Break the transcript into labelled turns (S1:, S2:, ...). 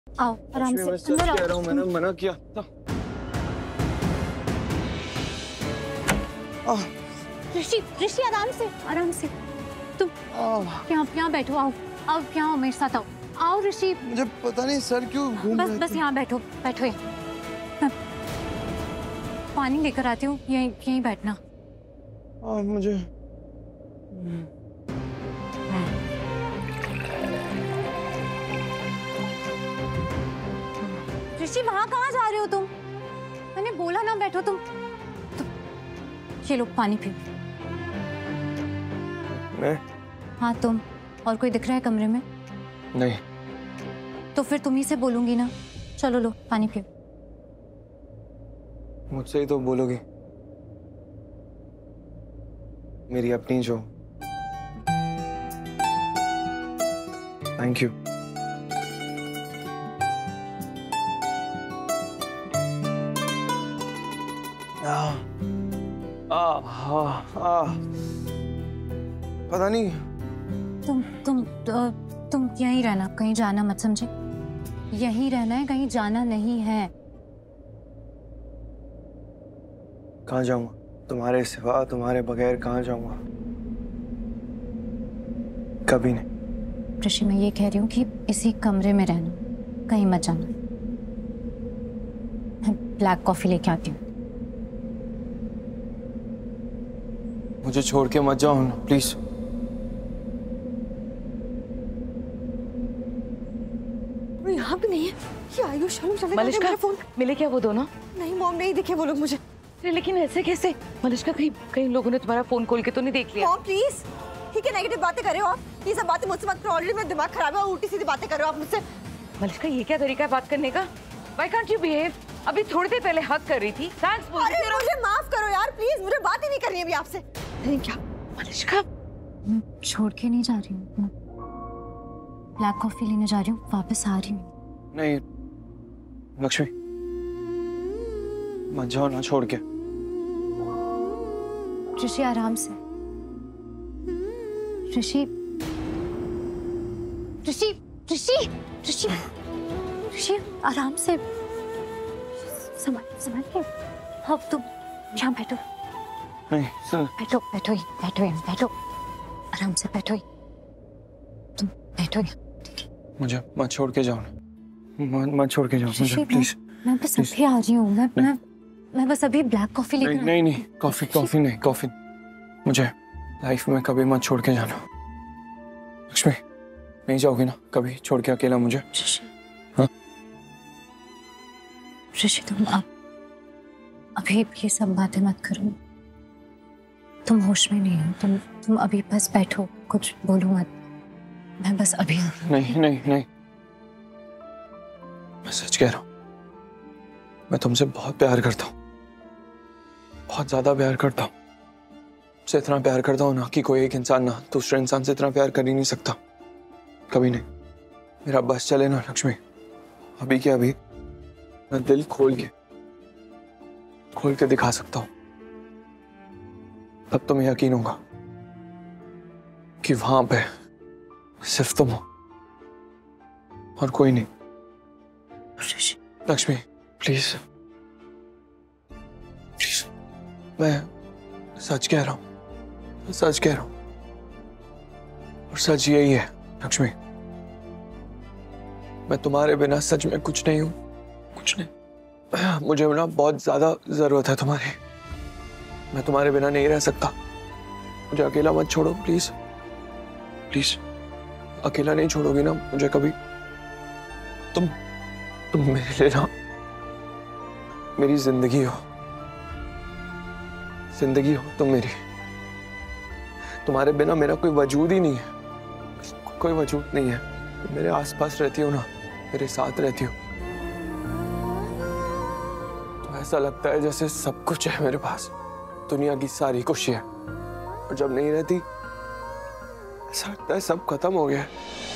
S1: आओ आराम से अंदर आओ।
S2: कह रहा हूँ, मैंने मना किया था।
S1: ऋषि ऋषि आराम से तुम यहाँ बैठो। आओ आओ यहाँ मेरे साथ आओ। आओ ऋषि।
S2: मुझे पता नहीं सर क्यों घूम रहा है।
S1: बस यहाँ बैठो यहाँ। मैं पानी लेकर आती हूँ, यहीं बैठना।
S2: मुझे
S1: ऋषि वहां कहाँ जा रहे हो तुम? मैंने बोला ना बैठो तुम। ये लो पानी पियो।
S2: मैं?
S1: हाँ तुम। और कोई दिख रहा है कमरे में?
S2: नहीं।
S1: तो फिर तुम ही से बोलूंगी ना। चलो लो पानी पियो।
S2: मुझसे ही तो बोलोगी, मेरी अपनी जो। Thank you. पता नहीं।
S1: तुम यहीं रहना, कहीं जाना मत, समझे? यहीं रहना है, कहीं जाना नहीं है।
S2: कहाँ जाऊंगा? तुम्हारे सिवा, तुम्हारे बगैर कहाँ जाऊंगा? कभी नहीं।
S1: ऋषि मैं ये कह रही हूँ कि इसी कमरे में रहना, कहीं मत जाना। मैं ब्लैक कॉफी लेके आती हूँ।
S2: मुझे छोड़ के मत जाओ ना प्लीज।
S3: यहाँ भी नहीं है ये आयुष।
S4: मलिष्का फोन मिले क्या वो दोनों?
S3: नहीं मॉम, नहीं दिखे वो लोग मुझे।
S4: लेकिन ऐसे कैसे? मलिष्का कहीं लोगों ने तुम्हारा फोन खोल के तो नहीं देख लिया?
S3: मॉम प्लीज, ठीक है नेगेटिव बातें कर रहे हो आप। ये सब बातें मुझसे मत करो, ऑलरेडी मेरा दिमाग खराब है और उल्टी सीधी बातें कर रहे हो आप मुझसे।
S4: मलिष्का ये क्या तरीका है बात करने का? Why can't you behave? अभी थोड़ी देर पहले हक कर रही थी, थैंक्स बोल रही थी।
S3: अरे मुझे माफ करो यार प्लीज, मुझे बात ही नहीं करनी अभी आपसे। नहीं क्या
S4: मलिष्का?
S1: मैं छोड़ के नहीं जा रही हूँ, ब्लैक कॉफी लेने जा रही हूँ, वापस आ रही हूँ।
S2: नहीं लक्ष्मी, मत जाओ ना छोड़ के।
S1: ऋषि आराम से। ऋषि ऋषि ऋषि ऋषि ऋषि आराम से। संभाल के। अब तुम यहाँ बैठो।
S2: नहीं सुन।
S1: बैठो आराम से बैठो। तुम बैठो ठीक है?
S2: मुझे मत छोड़ के जाओ ना, मत छोड़ के जाओ मुझे प्लीज।
S1: मैं बस अभी आ रही हूँ। मैं बस अभी ब्लैक कॉफी लेकर।
S2: नहीं कॉफी। मुझे लाइफ में कभी मत छोड़ के जाना लक्ष्मी। नहीं जाओगी ना कभी छोड़ के अकेला मुझे? हाँ?
S1: ऋषि तुम अभी ये सब बातें मत करो। तुम होश में नहीं हो। तुम अभी बस बैठो, कुछ बोलो मत। मैं बस अभी।
S2: नहीं मैं सच कह रहा हूँ, मैं तुमसे बहुत प्यार करता हूँ, बहुत ज्यादा प्यार करता हूँ। मुझसे इतना प्यार करता हूँ ना कि कोई एक इंसान ना दूसरे इंसान से इतना प्यार कर ही नहीं सकता, कभी नहीं। मेरा बस चले ना लक्ष्मी, अभी क्या अभी मैं दिल खोल के दिखा सकता हूँ, तब तुम्हें यकीन होगा कि वहां पे सिर्फ तुम हो और कोई नहीं। लक्ष्मी प्लीज, मैं सच कह रहा हूँ, और सच यही है लक्ष्मी, मैं तुम्हारे बिना सच में कुछ नहीं हूँ, कुछ नहीं। मुझे ना बहुत ज्यादा जरूरत है तुम्हारी, मैं तुम्हारे बिना नहीं रह सकता। मुझे अकेला मत छोड़ो प्लीज। अकेला नहीं छोड़ोगी ना मुझे कभी? तुम मेरे लिए ना मेरी जिंदगी हो तुम मेरी। तुम्हारे बिना मेरा कोई वजूद ही नहीं है, कोई वजूद नहीं है। तुम मेरे आसपास रहती हो ना, मेरे साथ रहती हो, तो ऐसा लगता है जैसे सब कुछ है मेरे पास, दुनिया की सारी खुशी है। और जब नहीं रहती ऐसा लगता है सब खत्म हो गया है।